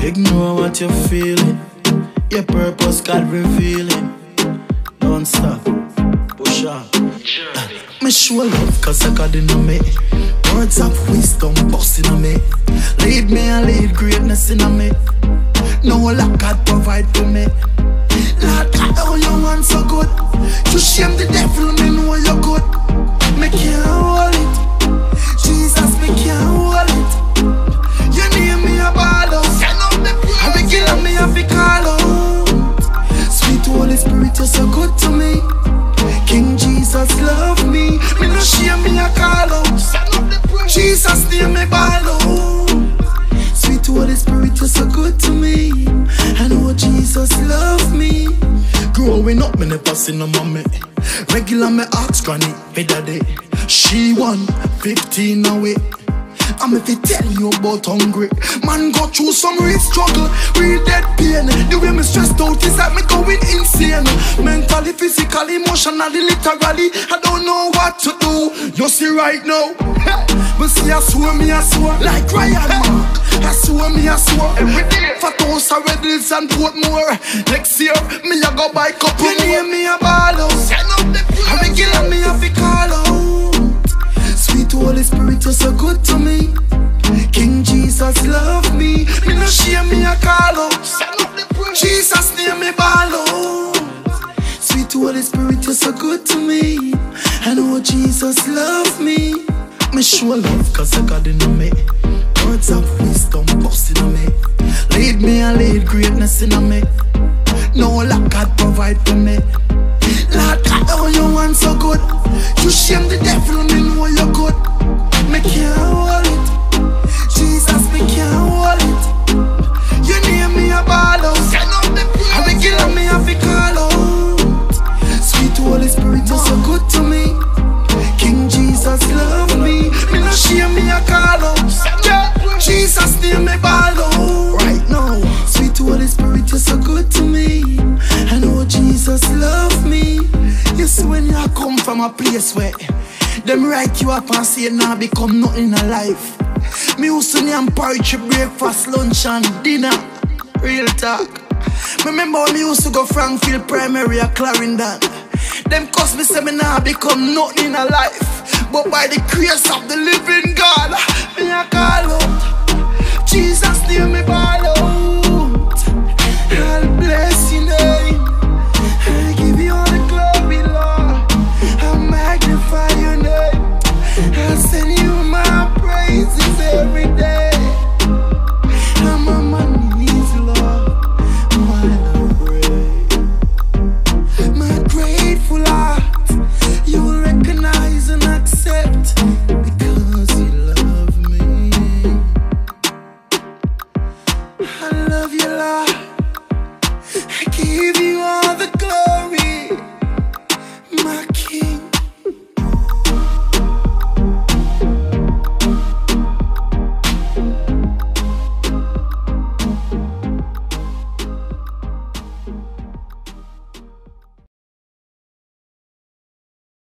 Ignore what you're feeling. Your purpose God revealing. Don't stop, push on. Me show love cause I got in me. Words of wisdom busting on me. Lead me and lead greatness in me. No lack God provide for me. Lord God, oh you want so good. You shame the devil, me know you're good. Me can't hold it. Jesus, me can't hold it. You name me a ball out. I be killing me a fi call out. Sweet Holy Spirit, you're so good to me. King Jesus love me. Me no shame, me a call out. Jesus name me ball out. Sweet Holy Spirit, you're so good to me. I know Jesus love me. Growing up, me never seen no mommy. Regular me ask granny, hey daddy. She won 15 away. I'm if I tell you about hungry. Man go through some real struggle, real dead pain. The way me stressed out is like me going insane. Mentally, physically, emotionally, literally, I don't know what to do. You see right now, but see I swear me I swear. Like Ryan Mark, I swear me I swear. Every day, Fat House, Red Hills and Portmore. Next year, me I go buy couple. You name me a ball out. I be killing me a fi call out. Sweet Holy Spirit, you're so good to me. King Jesus love me. Me no shame, me a call out. Jesus name me ball out. Sweet Holy Spirit, you're so good to me. I know Jesus love me. Me show love cause I got in me. Words of wisdom busting on me. Lead me and lead greatness in me. No lack God provide for me. Lord God, oh you want so good. You shame the devil, me know you're good. Me can't hold it. Jesus, me can't hold it. You name me a ball out. I be killing me a fi call out. Sweet Holy Spirit, you're so good to me. King Jesus love me. Me no shame, me a call out. Jesus name me ball out. Right now, Sweet Holy Spirit, you're so good to me. I know Jesus love me. You see when you come from a place where them write you up and say nah become nothing in life. Me used to name porridge, breakfast, lunch and dinner. Real talk. Remember when me used to go Frankfield Primary at Clarendon. Them cause me say me nah become nothing in life. But by the grace of the living God, me a call out. Jesus name me ball out. I'll bless your name. I give you all the glory, Lord. I magnify your name. I send you my praises every day. I'm on my knees, Lord, while I pray. My grateful heart, you will recognize and accept because you love me. I love you, Lord. I give you